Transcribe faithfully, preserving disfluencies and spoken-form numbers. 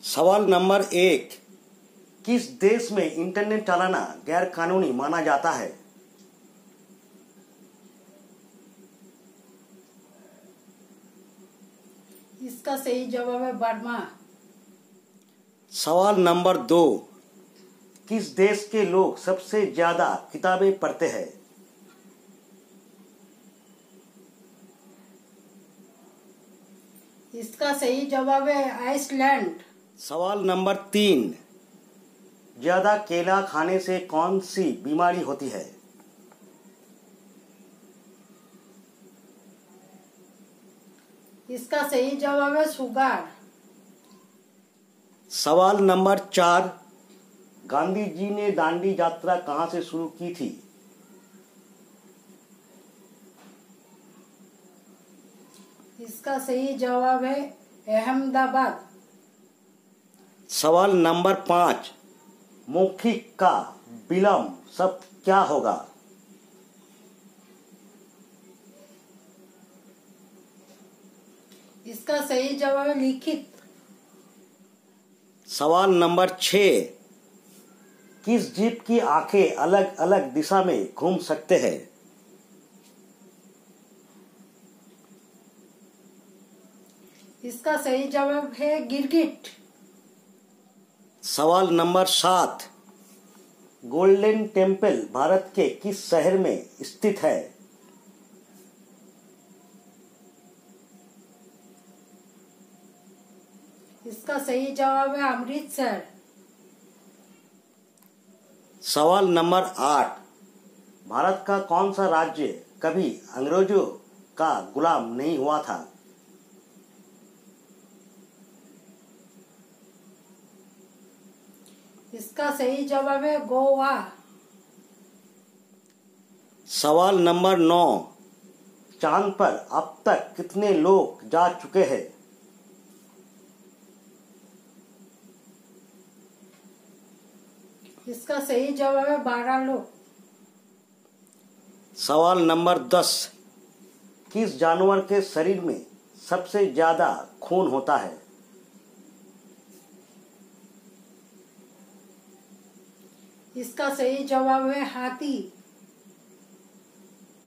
सवाल नंबर एक, किस देश में इंटरनेट चलाना गैर कानूनी माना जाता है? इसका सही जवाब है बर्मा। सवाल नंबर दो, किस देश के लोग सबसे ज्यादा किताबें पढ़ते हैं? इसका सही जवाब है आइसलैंड। सवाल नंबर तीन, ज्यादा केला खाने से कौन सी बीमारी होती है? इसका सही जवाब है शुगर। सवाल नंबर चार, गांधी जी ने दांडी यात्रा कहां से शुरू की थी? इसका सही जवाब है अहमदाबाद। सवाल नंबर पाँच, मौखिक का विलंब शब्द क्या होगा? इसका सही जवाब है लिखित। सवाल नंबर छः, किस जीव की आंखें अलग अलग दिशा में घूम सकते हैं? इसका सही जवाब है गिरगिट। सवाल नंबर सात, गोल्डन टेम्पल भारत के किस शहर में स्थित है? इसका सही जवाब है अमृतसर। सवाल नंबर आठ, भारत का कौन सा राज्य कभी अंग्रेजों का गुलाम नहीं हुआ था? इसका सही जवाब है गोवा। सवाल नंबर नौ, चांद पर अब तक कितने लोग जा चुके हैं? इसका सही जवाब है बारह लोग। सवाल नंबर दस, किस जानवर के शरीर में सबसे ज्यादा खून होता है? इसका सही जवाब है हाथी।